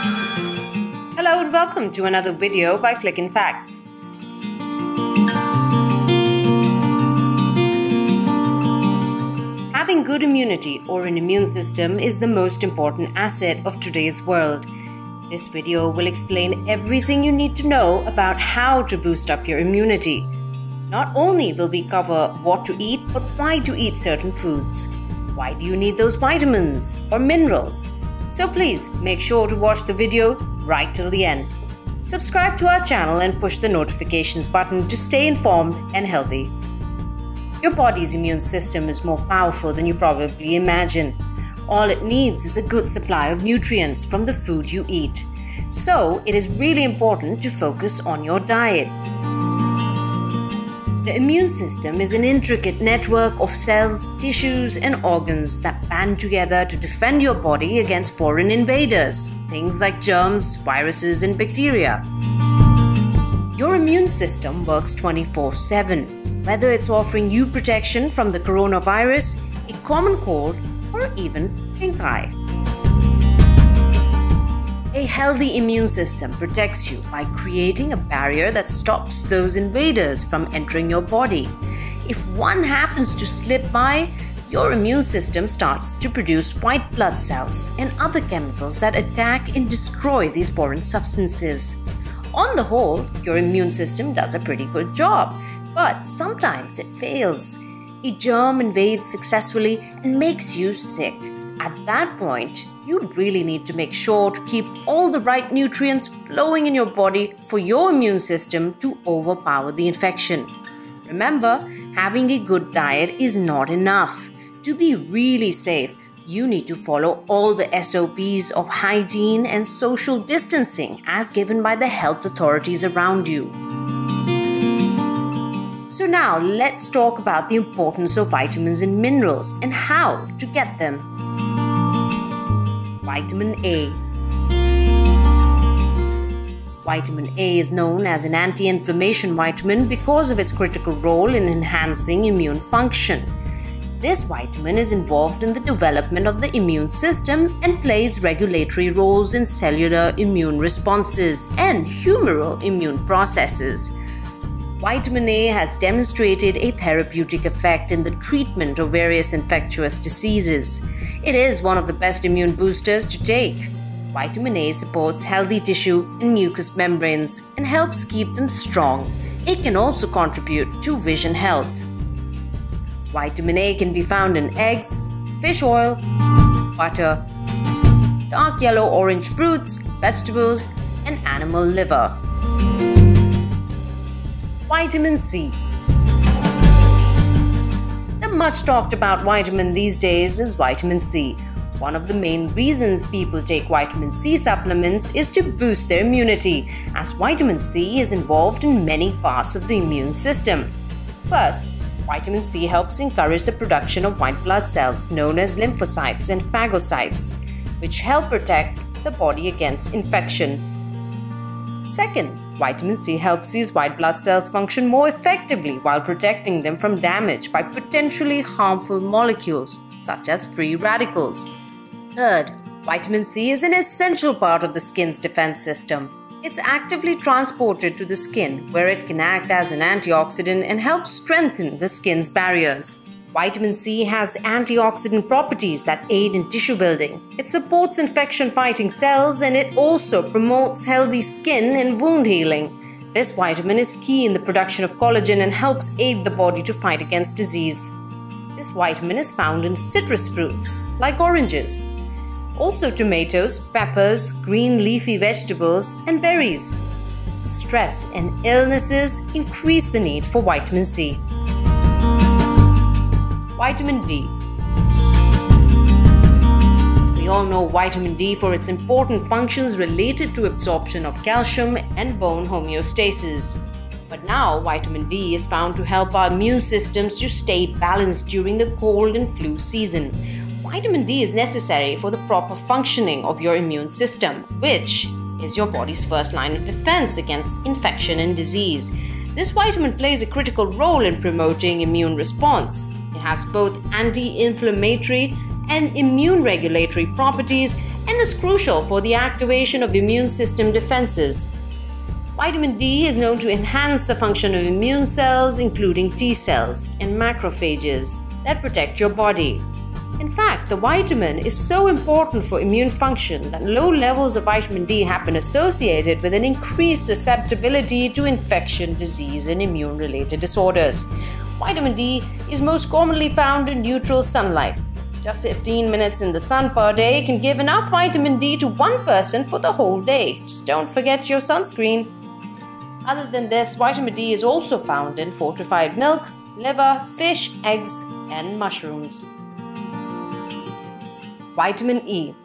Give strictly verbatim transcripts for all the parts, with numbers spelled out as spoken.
Hello and welcome to another video by Flickin' Facts. Having good immunity or an immune system is the most important asset of today's world. This video will explain everything you need to know about how to boost up your immunity. Not only will we cover what to eat, but why to eat certain foods. Why do you need those vitamins or minerals? So please make sure to watch the video right till the end. Subscribe to our channel and push the notifications button to stay informed and healthy. Your body's immune system is more powerful than you probably imagine. All it needs is a good supply of nutrients from the food you eat. So it is really important to focus on your diet. The immune system is an intricate network of cells, tissues, and organs that band together to defend your body against foreign invaders, things like germs, viruses, and bacteria. Your immune system works twenty-four seven, whether it's offering you protection from the coronavirus, a common cold, or even pink eye. A healthy immune system protects you by creating a barrier that stops those invaders from entering your body. If one happens to slip by, your immune system starts to produce white blood cells and other chemicals that attack and destroy these foreign substances. On the whole, your immune system does a pretty good job, but sometimes it fails. A germ invades successfully and makes you sick. At that point, you really need to make sure to keep all the right nutrients flowing in your body for your immune system to overpower the infection. Remember, having a good diet is not enough. To be really safe, you need to follow all the S O Ps of hygiene and social distancing as given by the health authorities around you. So now let's talk about the importance of vitamins and minerals and how to get them. Vitamin A. Vitamin A is known as an anti-inflammation vitamin because of its critical role in enhancing immune function. This vitamin is involved in the development of the immune system and plays regulatory roles in cellular immune responses and humoral immune processes. Vitamin A has demonstrated a therapeutic effect in the treatment of various infectious diseases. It is one of the best immune boosters to take. Vitamin A supports healthy tissue and mucous membranes and helps keep them strong. It can also contribute to vision health. Vitamin A can be found in eggs, fish oil, butter, dark yellow-orange fruits, vegetables, and animal liver. Vitamin C. The much talked about vitamin these days is vitamin C. One of the main reasons people take vitamin C supplements is to boost their immunity, as vitamin C is involved in many parts of the immune system. First, vitamin C helps encourage the production of white blood cells known as lymphocytes and phagocytes, which help protect the body against infection. Second, vitamin C helps these white blood cells function more effectively while protecting them from damage by potentially harmful molecules such as free radicals. Third, vitamin C is an essential part of the skin's defense system. It's actively transported to the skin where it can act as an antioxidant and help strengthen the skin's barriers. Vitamin C has antioxidant properties that aid in tissue building. It supports infection-fighting cells and it also promotes healthy skin and wound healing. This vitamin is key in the production of collagen and helps aid the body to fight against disease. This vitamin is found in citrus fruits like oranges, also tomatoes, peppers, green leafy vegetables, and berries. Stress and illnesses increase the need for vitamin C. Vitamin D. We all know vitamin D for its important functions related to absorption of calcium and bone homeostasis. But now vitamin D is found to help our immune systems to stay balanced during the cold and flu season. Vitamin D is necessary for the proper functioning of your immune system, which is your body's first line of defense against infection and disease. This vitamin plays a critical role in promoting immune response. It has both anti-inflammatory and immune regulatory properties and is crucial for the activation of immune system defenses. Vitamin D is known to enhance the function of immune cells, including T cells and macrophages that protect your body. In fact, the vitamin is so important for immune function that low levels of vitamin D have been associated with an increased susceptibility to infection, disease, and immune-related disorders. Vitamin D is most commonly found in neutral sunlight. Just fifteen minutes in the sun per day can give enough vitamin D to one person for the whole day. Just don't forget your sunscreen. Other than this, vitamin D is also found in fortified milk, liver, fish, eggs, and mushrooms. Vitamin E.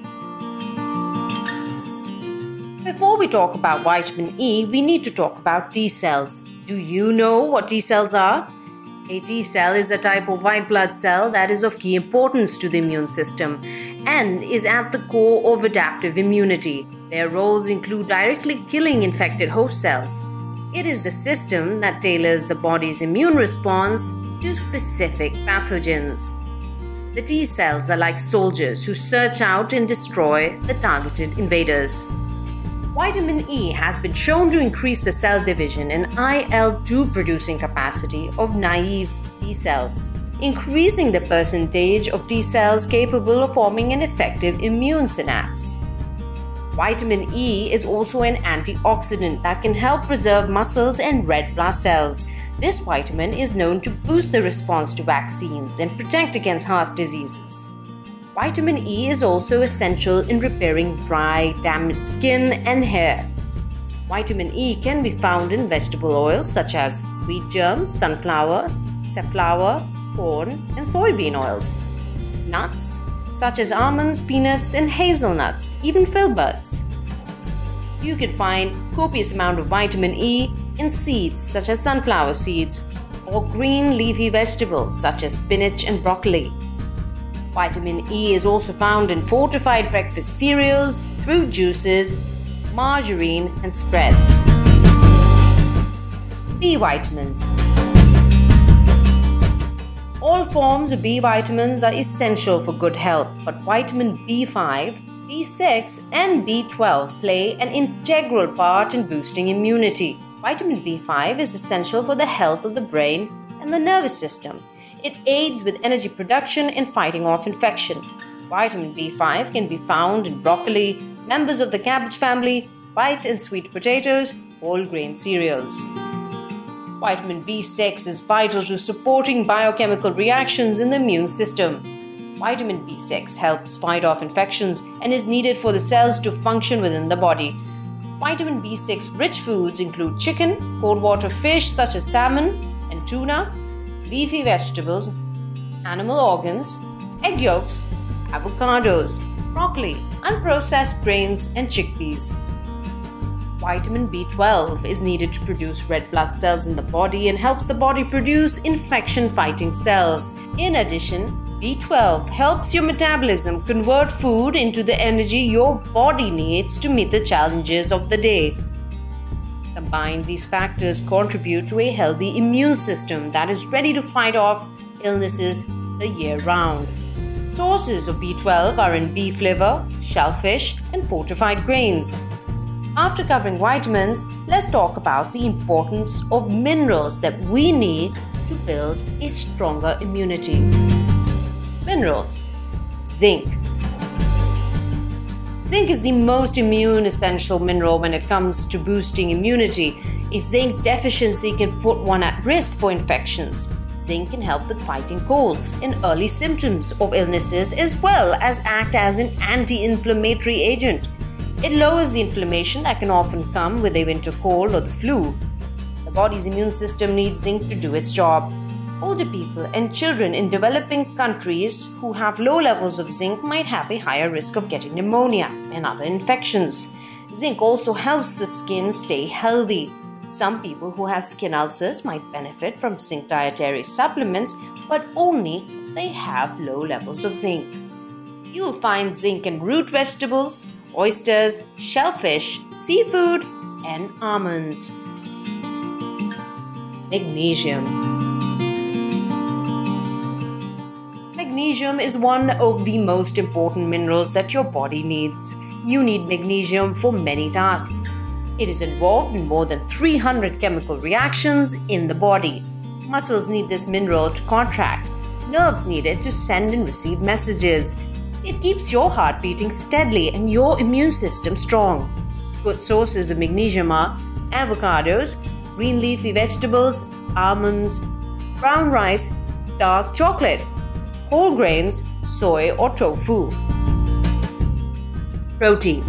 Before we talk about vitamin E, we need to talk about T cells. Do you know what T cells are? A T cell is a type of white blood cell that is of key importance to the immune system and is at the core of adaptive immunity. Their roles include directly killing infected host cells. It is the system that tailors the body's immune response to specific pathogens. The T cells are like soldiers who search out and destroy the targeted invaders. Vitamin E has been shown to increase the cell division and I L two producing capacity of naive T cells, increasing the percentage of T cells capable of forming an effective immune synapse. Vitamin E is also an antioxidant that can help preserve muscles and red blood cells. This vitamin is known to boost the response to vaccines and protect against heart diseases. Vitamin E is also essential in repairing dry, damaged skin and hair. Vitamin E can be found in vegetable oils such as wheat germ, sunflower, safflower, corn, and soybean oils. Nuts such as almonds, peanuts, and hazelnuts, even filberts. You can find copious amount of vitamin E in seeds such as sunflower seeds or green leafy vegetables such as spinach and broccoli. Vitamin E is also found in fortified breakfast cereals, fruit juices, margarine, and spreads. B vitamins. All forms of B vitamins are essential for good health, but vitamin B five, B six, and B twelve play an integral part in boosting immunity. Vitamin B five is essential for the health of the brain and the nervous system. It aids with energy production and fighting off infection. Vitamin B five can be found in broccoli, members of the cabbage family, white and sweet potatoes, whole grain cereals. Vitamin B six is vital to supporting biochemical reactions in the immune system. Vitamin B six helps fight off infections and is needed for the cells to function within the body. Vitamin B six rich foods include chicken, cold water fish such as salmon and tuna, leafy vegetables, animal organs, egg yolks, avocados, broccoli, unprocessed grains, and chickpeas. Vitamin B twelve is needed to produce red blood cells in the body and helps the body produce infection-fighting cells. In addition, B twelve helps your metabolism convert food into the energy your body needs to meet the challenges of the day. Combined, these factors contribute to a healthy immune system that is ready to fight off illnesses the year round. Sources of B twelve are in beef liver, shellfish, and fortified grains. After covering vitamins, let's talk about the importance of minerals that we need to build a stronger immunity. Minerals. Zinc. Zinc is the most immune essential mineral when it comes to boosting immunity. A zinc deficiency can put one at risk for infections. Zinc can help with fighting colds and early symptoms of illnesses as well as act as an anti-inflammatory agent. It lowers the inflammation that can often come with a winter cold or the flu. The body's immune system needs zinc to do its job. Older people and children in developing countries who have low levels of zinc might have a higher risk of getting pneumonia and other infections. Zinc also helps the skin stay healthy. Some people who have skin ulcers might benefit from zinc dietary supplements, but only if they have low levels of zinc. You will find zinc in root vegetables, oysters, shellfish, seafood, and almonds. Magnesium. Magnesium is one of the most important minerals that your body needs. You need magnesium for many tasks. It is involved in more than three hundred chemical reactions in the body. Muscles need this mineral to contract. Nerves need it to send and receive messages. It keeps your heart beating steadily and your immune system strong. Good sources of magnesium are avocados, green leafy vegetables, almonds, brown rice, dark chocolate, whole grains, soy or tofu. Protein.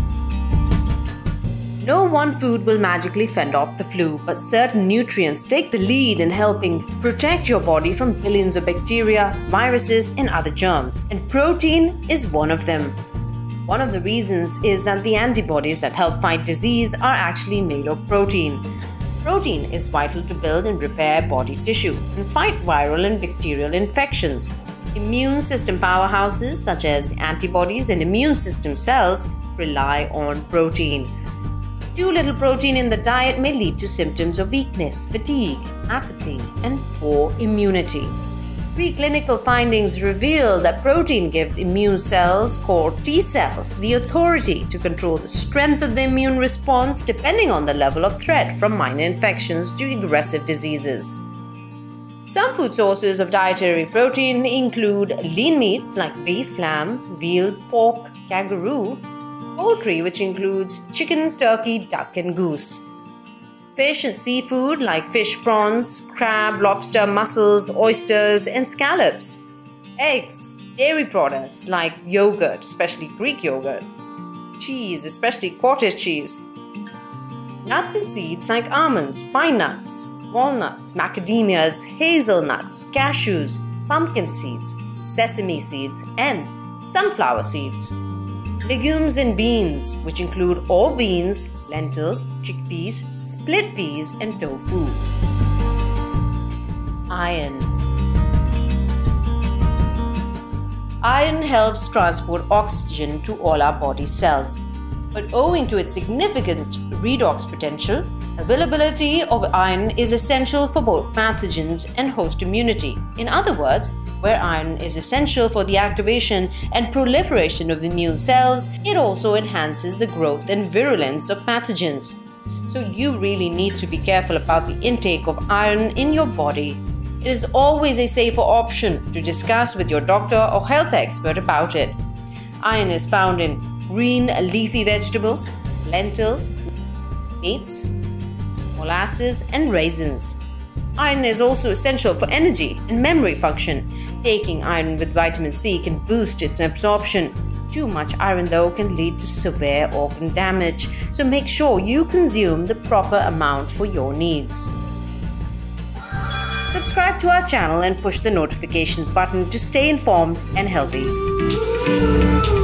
No one food will magically fend off the flu, but certain nutrients take the lead in helping protect your body from billions of bacteria, viruses, and other germs, and protein is one of them. One of the reasons is that the antibodies that help fight disease are actually made of protein. Protein is vital to build and repair body tissue and fight viral and bacterial infections. Immune system powerhouses such as antibodies and immune system cells rely on protein. Too little protein in the diet may lead to symptoms of weakness, fatigue, apathy, and poor immunity. Preclinical findings reveal that protein gives immune cells, called T cells, the authority to control the strength of the immune response depending on the level of threat, from minor infections to aggressive diseases. Some food sources of dietary protein include lean meats like beef, lamb, veal, pork, kangaroo, poultry, which includes chicken, turkey, duck, and goose. Fish and seafood like fish, prawns, crab, lobster, mussels, oysters, and scallops. Eggs, dairy products like yogurt, especially Greek yogurt. Cheese, especially cottage cheese. Nuts and seeds like almonds, pine nuts, walnuts, macadamias, hazelnuts, cashews, pumpkin seeds, sesame seeds, and sunflower seeds. Legumes and beans, which include all beans, lentils, chickpeas, split peas, and tofu. Iron. Iron helps transport oxygen to all our body cells, but owing to its significant redox potential, availability of iron is essential for both pathogens and host immunity. In other words, where iron is essential for the activation and proliferation of immune cells, it also enhances the growth and virulence of pathogens. So you really need to be careful about the intake of iron in your body. It is always a safer option to discuss with your doctor or health expert about it. Iron is found in green leafy vegetables, lentils, meats, molasses, and raisins. Iron is also essential for energy and memory function. Taking iron with vitamin C can boost its absorption. Too much iron, though, can lead to severe organ damage, so make sure you consume the proper amount for your needs. Subscribe to our channel and push the notifications button to stay informed and healthy.